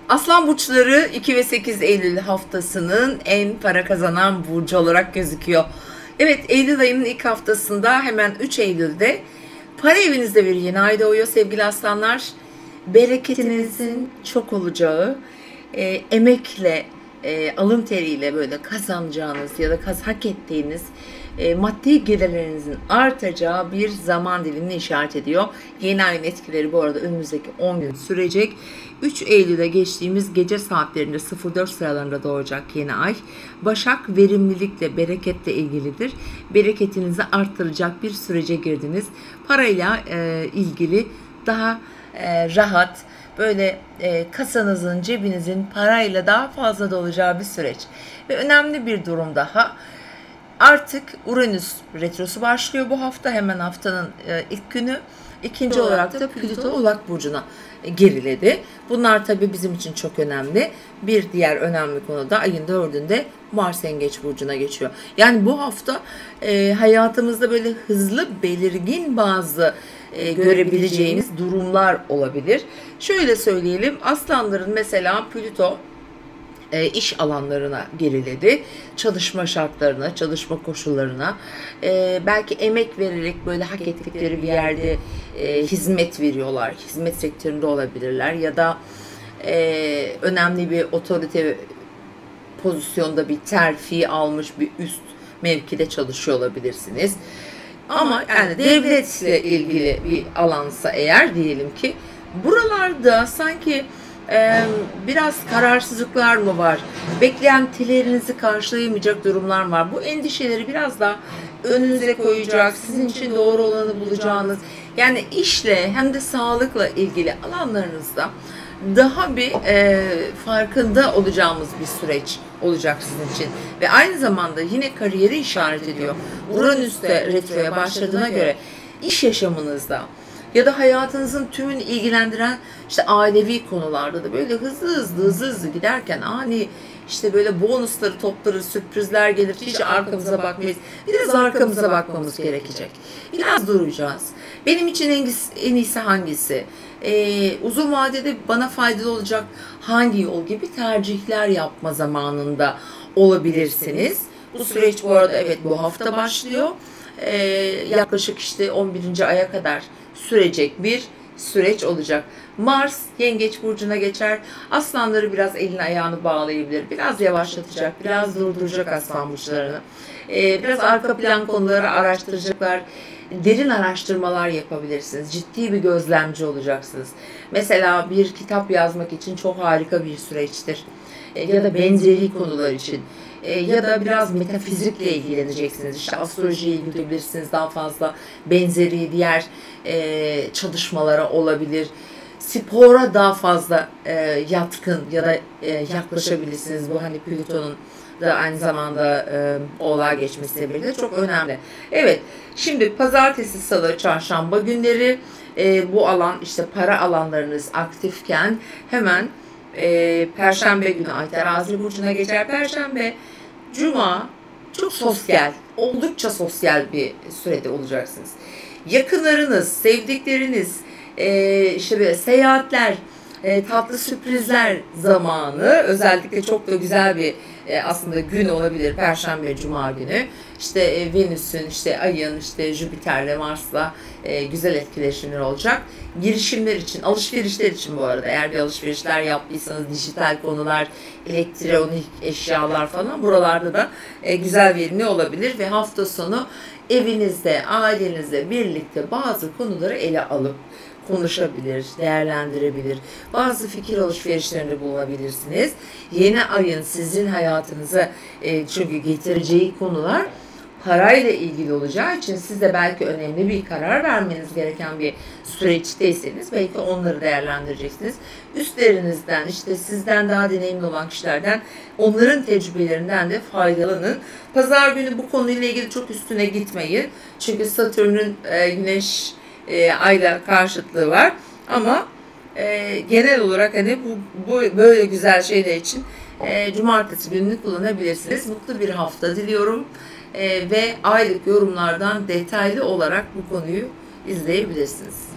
Aslan burçları 2 ve 8 Eylül haftasının en para kazanan burcu olarak gözüküyor. Evet, Eylül ayının ilk haftasında hemen 3 Eylül'de para evinizde bir yeni ay doğuyor sevgili aslanlar. Bereketinizin çok olacağı, emekle, alın teriyle böyle kazanacağınız ya da hak ettiğiniz maddi gelirlerinizin artacağı bir zaman dilimini işaret ediyor. Yeni ayın etkileri bu arada önümüzdeki 10 gün sürecek. 3 Eylül'e geçtiğimiz gece saatlerinde 04 sıralarında doğacak yeni ay. Başak verimlilikle, bereketle ilgilidir. Bereketinizi arttıracak bir sürece girdiniz. Parayla ilgili daha rahat, böyle kasanızın, cebinizin parayla daha fazla dolacağı bir süreç. Ve önemli bir durum daha. Artık Uranüs retrosu başlıyor bu hafta, hemen haftanın ilk günü. İkinci olarak da Plüto Oğlak Burcu'na geriledi. Bunlar tabii bizim için çok önemli. Bir diğer önemli konu da ayın 4'ünde Mars Yengeç Burcu'na geçiyor. Yani bu hafta hayatımızda böyle hızlı, belirgin bazı görebileceğimiz durumlar olabilir. Şöyle söyleyelim, aslanların mesela Plüto iş alanlarına geriledi. Çalışma şartlarına, çalışma koşullarına, belki emek vererek böyle hak ettikleri bir yerde hizmet veriyorlar. Hizmet sektöründe olabilirler ya da önemli bir otorite pozisyonda bir terfi almış bir üst mevkide çalışıyor olabilirsiniz. Ama yani devletle ilgili bir alansa eğer, diyelim ki buralarda sanki biraz kararsızlıklar mı var? Beklentilerinizi karşılayamayacak durumlar var. Bu endişeleri biraz daha önünüze koyacak, sizin için doğru olanı bulacağınız, yani işle hem de sağlıkla ilgili alanlarınızda daha bir farkında olacağımız bir süreç olacak sizin için. Ve aynı zamanda yine kariyeri işaret ediyor. Uranüs'te retroya başladığına göre iş yaşamınızda ya da hayatınızın tümünü ilgilendiren işte ailevi konularda da böyle hızlı giderken ani işte böyle bonusları toplarız, sürprizler gelir, hiç arkamıza bakmayız. Biraz arkamıza bakmamız gerekecek. Biraz duracağız. Benim için en iyisi hangisi? Uzun vadede bana faydalı olacak hangi yol gibi tercihler yapma zamanında olabilirsiniz. Bu süreç bu arada evet bu hafta başlıyor. Yaklaşık işte 11. aya kadar sürecek bir süreç olacak. Mars Yengeç Burcu'na geçer. Aslanları biraz elini ayağını bağlayabilir. Biraz yavaşlatacak, biraz durduracak aslan burçlarını. Biraz arka plan konuları araştıracaklar. Derin araştırmalar yapabilirsiniz. Ciddi bir gözlemci olacaksınız. Mesela bir kitap yazmak için çok harika bir süreçtir. Ya da benzeri konular için. Ya da biraz metafizikle ilgileneceksiniz. İşte astrolojiye ilgilenebilirsiniz daha fazla. Benzeri diğer çalışmalara olabilir. Spora daha fazla yatkın ya da yaklaşabilirsiniz. Bu hani Plüton'un da aynı zamanda Oğlağa geçmesiyle birlikte çok önemli. Evet, şimdi pazartesi, salı, çarşamba günleri bu alan işte para alanlarınız aktifken hemen Perşembe günü Ay Terazi Burcu'na geçer. Perşembe, Cuma çok sosyal, oldukça sosyal bir sürede olacaksınız. Yakınlarınız, sevdikleriniz, işte böyle seyahatler, tatlı sürprizler zamanı, özellikle çok da güzel bir aslında gün olabilir Perşembe, Cuma günü. İşte Venüs'ün, işte Ay'ın, işte Jüpiter'le, Mars'la güzel etkileşimler olacak. Girişimler için, alışverişler için bu arada eğer bir alışverişler yaptıysanız dijital konular, elektronik eşyalar falan buralarda da güzel verimli olabilir ve hafta sonu evinizde, ailenizle birlikte bazı konuları ele alıp konuşabilir, değerlendirebilir. Bazı fikir alışverişlerinde bulunabilirsiniz. Yeni ayın sizin hayatınıza çünkü getireceği konular parayla ilgili olacağı için siz de belki önemli bir karar vermeniz gereken bir süreçteyseniz belki onları değerlendireceksiniz. Üstlerinizden, işte sizden daha deneyimli olan kişilerden, onların tecrübelerinden de faydalanın. Pazar günü bu konuyla ilgili çok üstüne gitmeyin. Çünkü Satürn'ün Güneş Ay'la karşıtlığı var. Ama genel olarak hani bu böyle güzel şeyler için cumartesi gününü kullanabilirsiniz. Mutlu bir hafta diliyorum. Ve aylık yorumlardan detaylı olarak bu konuyu izleyebilirsiniz.